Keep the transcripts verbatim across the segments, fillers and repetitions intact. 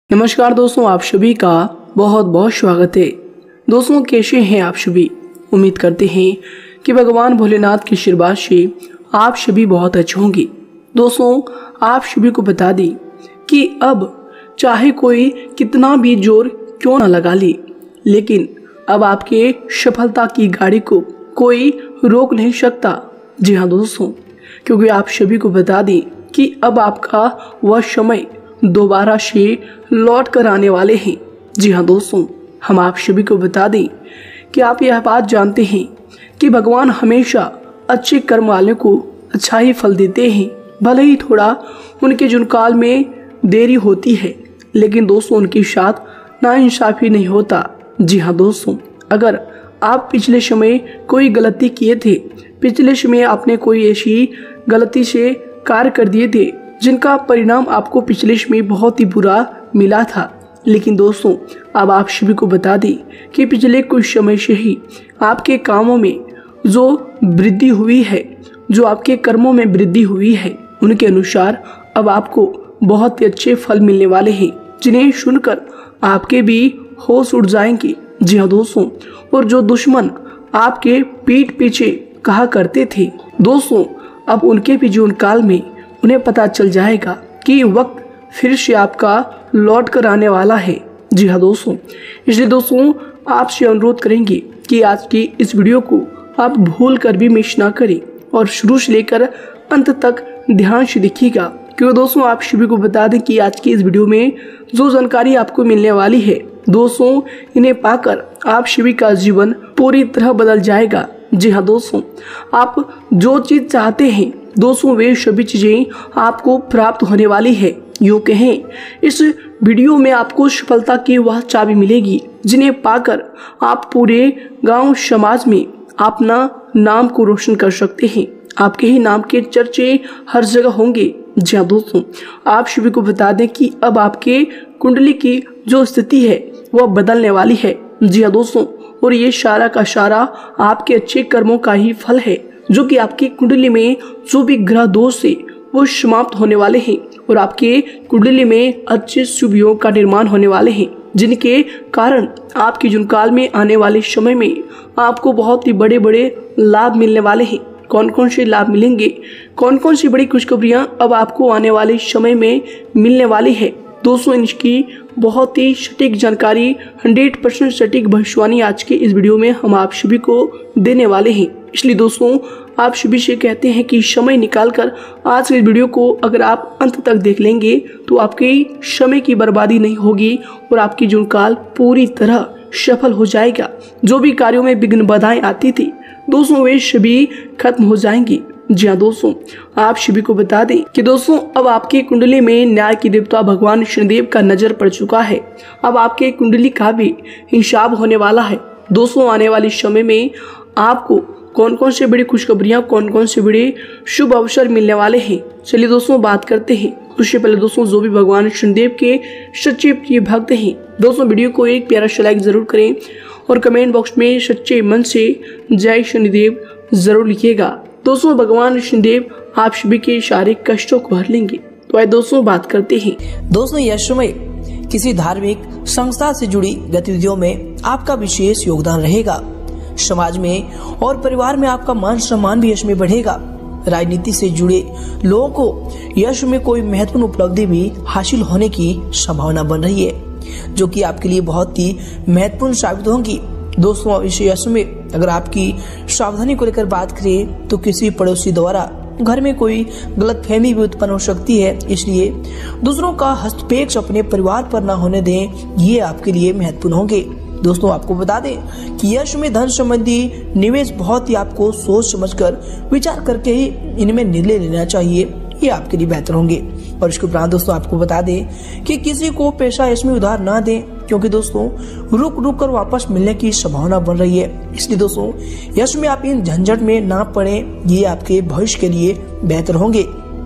नमस्कार दोस्तों, आप सभी का बहुत बहुत स्वागत है। दोस्तों, कैसे हैं आप सभी? उम्मीद करते हैं कि भगवान भोलेनाथ के आशीर्वाद से आप सभी बहुत अच्छे होंगे। दोस्तों, आप सभी को बता दें कि अब चाहे कोई कितना भी जोर क्यों ना लगा ले, लेकिन अब आपके सफलता की गाड़ी को कोई रोक नहीं सकता। जी हाँ दोस्तों, क्योंकि आप सभी को बता दें कि अब आपका वह समय दोबारा से लौट कर आने वाले हैं। जी हाँ दोस्तों, हम आप सभी को बता दें कि आप यह बात जानते हैं कि भगवान हमेशा अच्छे कर्म वाले को अच्छा ही फल देते हैं। भले ही थोड़ा उनके जुनकाल में देरी होती है, लेकिन दोस्तों उनके साथ नाइंसाफी नहीं होता। जी हाँ दोस्तों, अगर आप पिछले समय कोई गलती किए थे, पिछले समय आपने कोई ऐसी गलती से कार्य कर दिए थे जिनका परिणाम आपको पिछले समय बहुत ही बुरा मिला था, लेकिन दोस्तों अब आप सभी को बता दें कि पिछले कुछ समय से ही आपके कामों में जो वृद्धि हुई है, जो आपके कर्मों में वृद्धि हुई है, उनके अनुसार अब आपको बहुत ही अच्छे फल मिलने वाले हैं, जिन्हें सुनकर आपके भी होश उड़ जाएंगे। जी हाँ दोस्तों, और जो दुश्मन आपके पीठ पीछे कहा करते थे, दोस्तों अब उनके भी जीवन काल में उन्हें पता चल जाएगा कि वक्त फिर से आपका लौट कर आने वाला है। जी हाँ दोस्तों, इसलिए दोस्तों आपसे अनुरोध करेंगे कि आज की इस वीडियो को आप भूल कर भी मिस ना करें और शुरू से लेकर अंत तक ध्यान से देखिएगा, क्योंकि दोस्तों आप सभी को बता दें कि आज की इस वीडियो में जो जानकारी आपको मिलने वाली है, दोस्तों इन्हें पाकर आप सभी का जीवन पूरी तरह बदल जाएगा। जी हाँ दोस्तों, आप जो चीज चाहते हैं दोस्तों वे सभी चीजें आपको प्राप्त होने वाली है। यूँ कहें, इस वीडियो में आपको सफलता की वह चाबी मिलेगी जिन्हें पाकर आप पूरे गांव समाज में अपना नाम को रोशन कर सकते हैं। आपके ही नाम के चर्चे हर जगह होंगे। जी हाँ दोस्तों, आप सभी को बता दें कि अब आपके कुंडली की जो स्थिति है वह बदलने वाली है। जी हाँ दोस्तों, और ये सारा का सारा आपके अच्छे कर्मों का ही फल है, जो कि आपकी कुंडली में जो भी ग्रह दोष है वो समाप्त होने वाले हैं और आपके कुंडली में अच्छे शुभ योग का निर्माण होने वाले हैं, जिनके कारण आपके जुनकाल में आने वाले समय में आपको बहुत ही बड़े बड़े लाभ मिलने वाले हैं। कौन कौन से लाभ मिलेंगे, कौन कौन सी बड़ी खुशखबरियां अब आपको आने वाले समय में मिलने वाली है, दोस्तों इनकी बहुत ही सटीक जानकारी, हंड्रेड परसेंट सटीक भविष्यवाणी आज के इस वीडियो में हम आप सभी को देने वाले हैं। इसलिए दोस्तों आप सभी से कहते हैं कि समय निकालकर आज के वीडियो को अगर आप अंत तक देख लेंगे तो आपके समय की बर्बादी नहीं होगी और आपकी जुनकाल पूरी तरह सफल हो जाएगा। जो भी कार्यों में विघ्न बाधाएं आती थी दोस्तों वे सभी खत्म हो जाएंगी। जी हाँ दोस्तों, आप सभी को बता दें कि दोस्तों अब आपकी कुंडली में न्याय की देवता भगवान शनिदेव का नजर पड़ चुका है। अब आपके कुंडली का भी हिसाब होने वाला है। दोस्तों आने वाले समय में आपको कौन कौन से बड़ी खुशखबरियां, कौन कौन से बड़े शुभ अवसर मिलने वाले हैं, चलिए दोस्तों बात करते हैं। उससे पहले दोस्तों जो भी भगवान शनिदेव के सच्चे प्रिय भक्त हैं, दोस्तों वीडियो को एक प्यारा सा लाइक जरूर करें और कमेंट बॉक्स में सच्चे मन से जय शनिदेव जरूर लिखिएगा। दोस्तों भगवान शनिदेव आप सभी के शारीरिक कष्टों को हर लेंगे। तो आइए दोस्तों बात करते हैं। दोस्तों यह समय किसी धार्मिक संस्था से जुड़ी गतिविधियों में आपका विशेष योगदान रहेगा। समाज में और परिवार में आपका मान सम्मान भी यश में बढ़ेगा। राजनीति से जुड़े लोगों को यश में कोई महत्वपूर्ण उपलब्धि भी हासिल होने की संभावना बन रही है, जो कि आपके लिए बहुत ही महत्वपूर्ण साबित होगी। दोस्तों इस यश में अगर आपकी सावधानी को लेकर बात करें तो किसी पड़ोसी द्वारा घर में कोई गलतफहमी भी उत्पन्न हो सकती है, इसलिए दूसरों का हस्तक्षेप अपने परिवार पर न होने दें, ये आपके लिए महत्वपूर्ण होंगे। दोस्तों आपको बता दें कि यश में धन संबंधी निवेश बहुत ही आपको सोच समझकर विचार करके ही इनमें निर्णय लेना चाहिए, ये आपके लिए बेहतर होंगे। और इसके उपरांत दोस्तों आपको बता दें कि किसी को पैसा यश में उधार ना दें, क्योंकि दोस्तों रुक रुक कर वापस मिलने की संभावना बन रही है। इसलिए दोस्तों यश में आप इन झंझट में ना पड़े, ये आपके भविष्य के लिए बेहतर होंगे।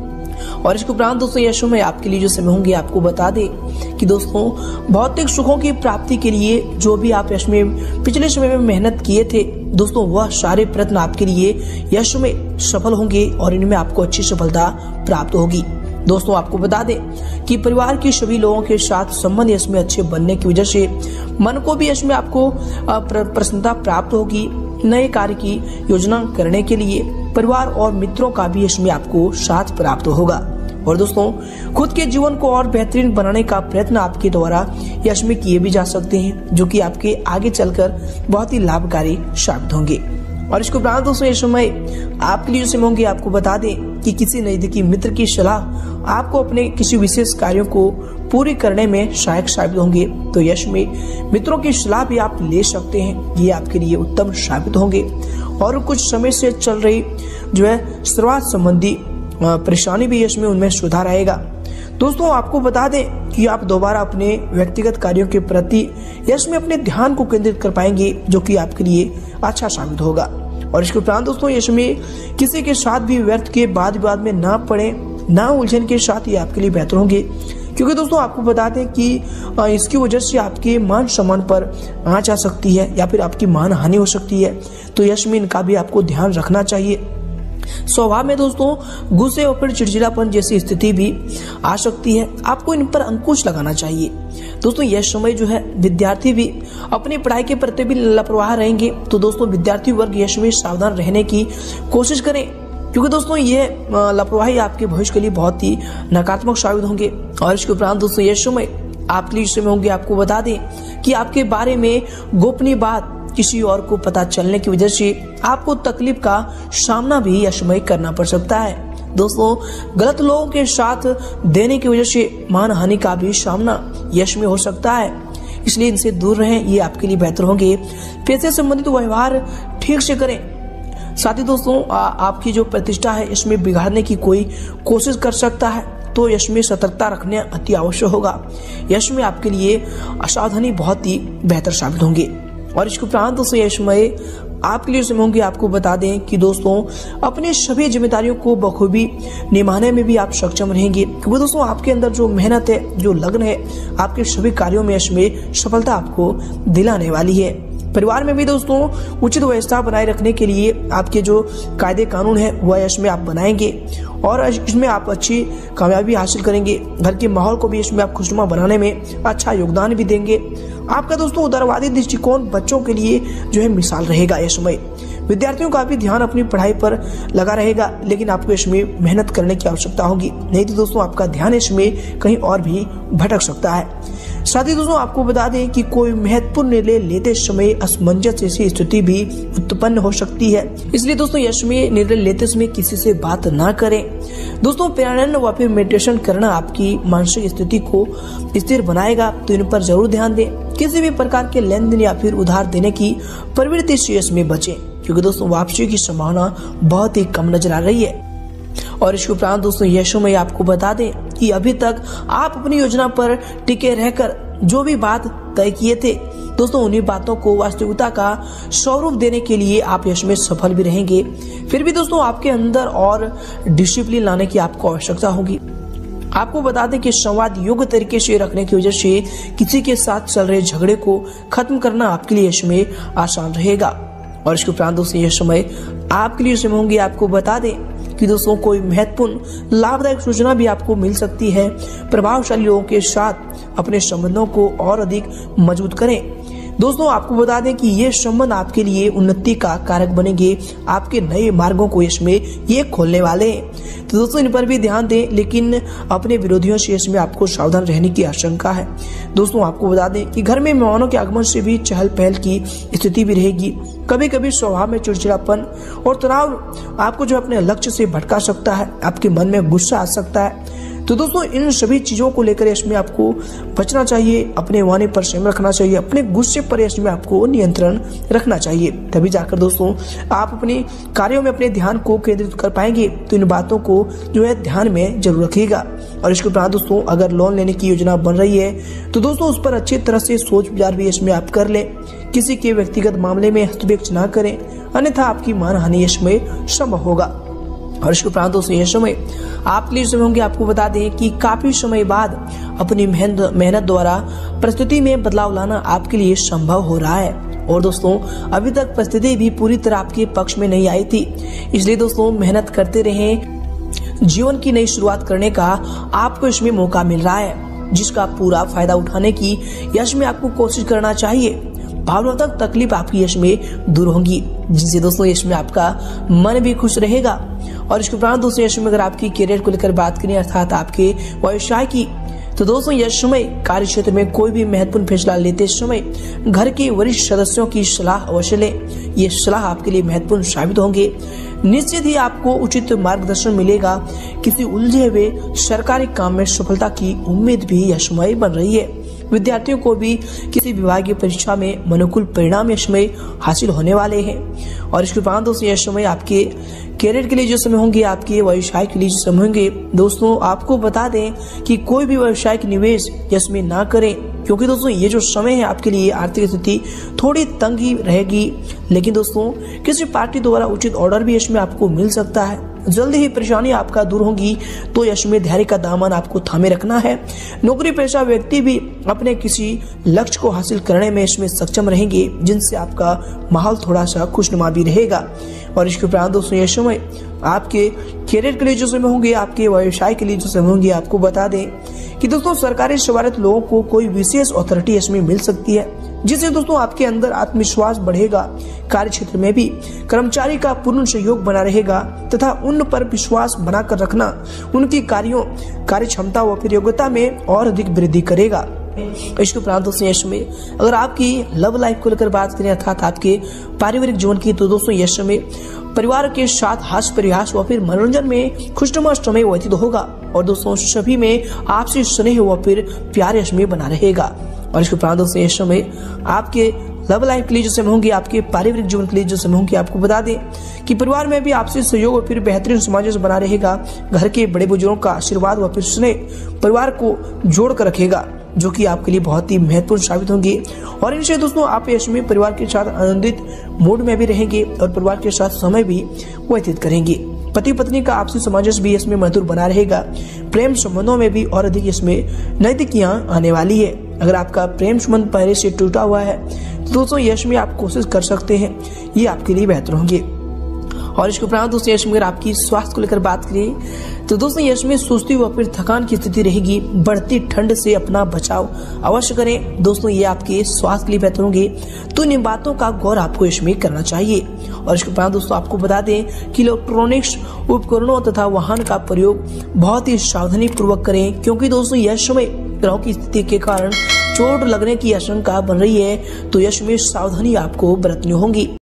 और इसके उपरांत दोस्तों यश में आपके लिए जो समय होंगे, आपको बता दें कि दोस्तों भौतिक सुखों की प्राप्ति के लिए जो भी आप यश में पिछले समय में मेहनत किए थे दोस्तों, वह सारे प्रयत्न आपके लिए यश में सफल होंगे और इनमें आपको अच्छी सफलता प्राप्त होगी। दोस्तों आपको बता दें कि परिवार के सभी लोगों के साथ संबंध यश में अच्छे बनने की वजह से मन को भी यश में आपको प्रसन्नता प्राप्त होगी। नए कार्य की योजना करने के लिए परिवार और मित्रों का भी यश में आपको साथ प्राप्त होगा। और दोस्तों खुद के जीवन को और बेहतरीन बनाने का प्रयत्न आपके द्वारा यश में किए भी जा सकते हैं, जो कि आपके आगे चलकर बहुत ही लाभकारी साबित होंगे। और इसको उपरांत दोस्तों ये समय आपके लिए जो होंगे, आपको बता दें कि किसी नजदीकी मित्र की सलाह आपको अपने किसी विशेष कार्यों को पूरी करने में सहायक साबित होंगे। तो यश में मित्रों की सलाह भी आप ले सकते हैं, ये आपके लिए उत्तम साबित होंगे। और कुछ समय से चल रही जो है शुरुआत संबंधी परेशानी भी यश में उनमें सुधार आएगा। दोस्तों आपको बता दें कि आप दोबारा अपने व्यक्तिगत कार्यों के प्रति यश में अपने ध्यान को केंद्रित कर पाएंगे, जो कि आपके लिए अच्छा साबित होगा। और इसके उपरांत दोस्तों यश में किसी के साथ भी व्यर्थ के वाद विवाद में ना पड़े, ना उलझन के साथ ये आपके लिए बेहतर होंगे, क्योंकि दोस्तों आपको बता दें कि इसकी वजह से आपके मान सम्मान पर आंच आ सकती है या फिर आपकी मान हानि हो सकती है। तो यश में इनका भी आपको ध्यान रखना चाहिए। स्वभाव में दोस्तों गुस्से और फिर चिड़चिड़ापन जैसी स्थिति भी आ सकती है, आपको इन पर अंकुश लगाना चाहिए। दोस्तों यह समय जो है विद्यार्थी भी अपनी पढ़ाई के प्रति भी लापरवाह रहेंगे, तो दोस्तों विद्यार्थी वर्ग यश में सावधान रहने की कोशिश करें, क्योंकि दोस्तों ये लापरवाही आपके भविष्य के लिए बहुत ही नकारात्मक साबित होंगे। और इसके उपरांत दोस्तों यह समय आपके लिए समय होंगे, आपको बता दें कि आपके बारे में गोपनीय बात किसी और को पता चलने की वजह से आपको तकलीफ का सामना भी यशमय करना पड़ सकता है। दोस्तों गलत लोगों के साथ देने की वजह से मान हानि का भी सामना यश में हो सकता है, इसलिए इनसे दूर रहें, ये आपके लिए बेहतर होंगे। पैसे संबंधित व्यवहार ठीक से करें। साथ ही दोस्तों आ, आपकी जो प्रतिष्ठा है इसमें बिगाड़ने की कोई कोशिश कर सकता है, तो यश में सतर्कता रखने अति आवश्यक होगा। यश में आपके लिए असावधानी बहुत ही बेहतर साबित होंगे। और इसके उपरांत दोस्तों यश में आपके लिए समय होंगे, आपको बता दें कि दोस्तों अपने सभी जिम्मेदारियों को बखूबी निभाने में भी आप सक्षम रहेंगे, क्योंकि दोस्तों आपके अंदर जो मेहनत है, जो लगन है, आपके सभी कार्यों में यश में सफलता आपको दिलाने वाली है। परिवार में भी दोस्तों उचित व्यवस्था बनाए रखने के लिए आपके जो कायदे कानून है वह यश में आप बनाएंगे और इसमें आप अच्छी कामयाबी हासिल करेंगे। घर के माहौल को भी इसमें आप खुशनुमा बनाने में अच्छा योगदान भी देंगे। आपका दोस्तों उदारवादी दृष्टिकोण बच्चों के लिए जो है मिसाल रहेगा। यह समय विद्यार्थियों का भी ध्यान अपनी पढ़ाई पर लगा रहेगा, लेकिन आपको इसमें मेहनत करने की आवश्यकता होगी, नहीं तो दोस्तों आपका ध्यान इसमें कहीं और भी भटक सकता है। साथ ही दोस्तों आपको बता दें कि कोई महत्वपूर्ण निर्णय लेते समय असमंजस जैसी स्थिति भी उत्पन्न हो सकती है, इसलिए दोस्तों यश में निर्णय लेते समय किसी से बात ना करें। दोस्तों प्राणायाम व फिर मेडिटेशन करना आपकी मानसिक स्थिति को स्थिर बनाएगा, तो इन पर जरूर ध्यान दें। किसी भी प्रकार के लेन देन या फिर उधार देने की प्रवृत्ति से इसमें बचें, क्योंकि दोस्तों वापसी की संभावना बहुत ही कम नजर आ रही है। और इसके उपरांत दोस्तों यशों में आपको बता दें कि अभी तक आप अपनी योजना पर टिके रहकर जो भी बात तय किए थे दोस्तों उन्हीं बातों को वास्तविकता का स्वरूप देने के लिए आप यश में सफल भी रहेंगे। फिर भी दोस्तों आपके अंदर और डिसिप्लिन लाने की आपको आवश्यकता होगी। आपको बता दें कि संवाद योग्य तरीके से रखने की वजह से किसी के साथ चल रहे झगड़े को खत्म करना आपके लिए यश में आसान रहेगा। और इसके उपरांत दोस्तों यह समय आपके लिए समय होंगे, आपको बता दें कि दोस्तों कोई महत्वपूर्ण लाभदायक सूचना भी आपको मिल सकती है। प्रभावशाली लोगों के साथ अपने संबंधों को और अधिक मजबूत करें। दोस्तों आपको बता दें कि ये संबंध आपके लिए उन्नति का कारक बनेंगे, आपके नए मार्गों को इसमें ये खोलने वाले हैं। तो दोस्तों इन पर भी ध्यान दें, लेकिन अपने विरोधियों से इसमें आपको सावधान रहने की आशंका है। दोस्तों आपको बता दें कि घर में मेहमानों के आगमन से भी चहल पहल की स्थिति भी रहेगी। कभी कभी स्वभाव में चिड़चिड़ापन और तनाव आपको जो अपने लक्ष्य से भटका सकता है, आपके मन में गुस्सा आ सकता है। तो दोस्तों इन सभी चीजों को लेकर इसमें आपको बचना चाहिए, अपने वाणी पर संयम रखना चाहिए, अपने गुस्से पर इसमें आपको नियंत्रण रखना चाहिए। तभी जाकर दोस्तों आप अपने कार्यों में अपने ध्यान को केंद्रित कर पाएंगे। तो इन बातों को जो है ध्यान में जरूर रखिएगा। और इसके उपरांत दोस्तों अगर लोन लेने की योजना बन रही है तो दोस्तों उस पर अच्छी तरह से सोच विचार भी इसमें आप कर लें। किसी के व्यक्तिगत मामले में हस्तक्षेप न करें, अन्यथा आपकी मान हानि इसमें संभव होगा। और इसके उपरांत दोस्तों यह समय आपके लिए समय होंगे, आपको बता दें कि काफी समय बाद अपनी मेहनत मेहनत द्वारा परिस्थिति में बदलाव लाना आपके लिए संभव हो रहा है। और दोस्तों अभी तक परिस्थिति भी पूरी तरह आपके पक्ष में नहीं आई थी, इसलिए दोस्तों मेहनत करते रहें। जीवन की नई शुरुआत करने का आपको इसमें मौका मिल रहा है, जिसका पूरा फायदा उठाने की यश में आपको कोशिश करना चाहिए। भावनात्मक तकलीफ आपकी यश में दूर होंगी, जिससे दोस्तों यश में आपका मन भी खुश रहेगा। और इसके उपरांत दोस्तों यश में अगर आपकी करियर को लेकर बात करें, अर्थात आपके व्यवसाय की, तो दोस्तों यश समय कार्य क्षेत्र में कोई भी महत्वपूर्ण फैसला लेते समय घर के वरिष्ठ सदस्यों की सलाह अवश्य लें। ये सलाह आपके लिए महत्वपूर्ण साबित होंगे। निश्चित ही आपको उचित मार्गदर्शन मिलेगा। किसी उलझे हुए सरकारी काम में सफलता की उम्मीद भी यशमय बन रही है। विद्यार्थियों को भी किसी विभागीय परीक्षा में अनुकूल परिणाम यशमय हासिल होने वाले हैं। और इसके उपरांत दोस्तों यह समय आपके कैरियर के लिए जो समय होंगे, आपके व्यवसाय के लिए जो समय होंगे, दोस्तों आपको बता दें कि कोई भी व्यवसायिक निवेश इसमें ना करें, क्योंकि दोस्तों ये जो समय है आपके लिए आर्थिक स्थिति थोड़ी तंग ही रहेगी। लेकिन दोस्तों किसी पार्टी द्वारा उचित ऑर्डर भी इसमें आपको मिल सकता है। जल्दी ही परेशानी आपका दूर होगी, तो यश में धैर्य का दामन आपको थामे रखना है। नौकरी पेशा व्यक्ति भी अपने किसी लक्ष्य को हासिल करने में इसमें सक्षम रहेंगे, जिनसे आपका माहौल थोड़ा सा खुशनुमा भी रहेगा। और इसके उपरांत दोस्तों यह समय आपके कैरियर के लिए जो समय होंगे, आपके व्यवसाय के लिए जो समय होंगे, आपको बता दें कि दोस्तों सरकारी सेवारत लोगों को कोई विशेष अथॉरिटी इसमें मिल सकती है, जिससे दोस्तों आपके अंदर आत्मविश्वास बढ़ेगा। कार्य क्षेत्र में भी कर्मचारी का पूर्ण सहयोग बना रहेगा तथा उन पर विश्वास बनाकर रखना उनकी कार्यों कार्य क्षमता व फिर योग्यता में और अधिक वृद्धि करेगा। इसके उपरांत दोस्तों यश में अगर आपकी लव लाइफ को लेकर बात करें, अर्थात आपके पारिवारिक जीवन की, तो दोस्तों यश में परिवार के साथ हास्य प्रयास व फिर मनोरंजन में खुशनुमा समय व्यतीत होगा। और दोस्तों सभी में आपसी स्नेह व फिर प्यार यश में बना रहेगा। और इसके उपरांत दोस्तों यश में आपके लव लाइफ के लिए जो समय होंगे, आपके पारिवारिक जीवन के लिए जो समय होंगे, आपको बता दें कि परिवार में भी आपसी सहयोग और फिर बेहतरीन सामंजस्य बना रहेगा। घर के बड़े बुजुर्गों का आशीर्वाद व फिर स्नेह परिवार को जोड़ कर रखेगा, जो कि आपके लिए बहुत ही महत्वपूर्ण साबित होंगे। और इनसे दोस्तों आप यश में परिवार के साथ आनंदित मूड में भी रहेंगे और परिवार के साथ समय भी व्यतीत करेंगे। पति पत्नी का आपसी सामंजस्य भी इसमें मधुर बना रहेगा। प्रेम संबंधों में भी और अधिक इसमें नैतिकियां आने वाली है। अगर आपका प्रेम संबंध पहले से टूटा हुआ है, तो दोस्तों यश में आप कोशिश कर सकते हैं, ये आपके लिए बेहतर होंगे। और इसके उपरांत दोस्तों यश में अगर आपकी स्वास्थ्य को लेकर बात करें, तो दोस्तों यश में सुस्ती व फिर थकान की स्थिति रहेगी। बढ़ती ठंड से अपना बचाव अवश्य करें। दोस्तों ये आपके स्वास्थ्य के लिए बेहतर होंगे, तो इन बातों का गौर आपको इसमें करना चाहिए। और इसके उपरांत दोस्तों आपको बता दें कि इलेक्ट्रॉनिक्स उपकरणों तथा वाहन का प्रयोग बहुत ही सावधानी पूर्वक करें, क्योंकि दोस्तों यह समय ग्रहों की स्थिति के कारण चोट लगने की आशंका बन रही है, तो यश में सावधानी आपको बरतनी होगी।